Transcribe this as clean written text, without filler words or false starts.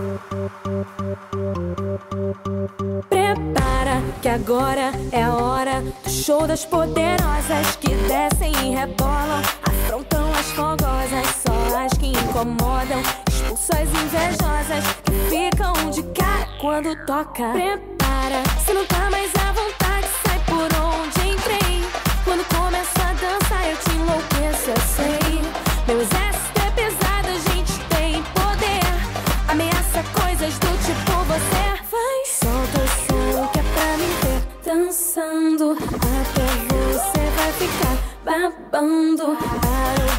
Prepara que agora é a hora do show das poderosas que descem e rebolam, afrontam as fogosas, só as que incomodam, expulsam as invejosas que ficam de cara quando toca. Prepara, se não tá mais à vontade, sai por onde entrei. Quando começo a dançar eu te enlouqueço, eu sei. Meu exército é pesado, a gente tem poder, ameaça coisas do tipo você. Vai, solta o som que é pra me ver dançando, até você vai ficar babando. Para o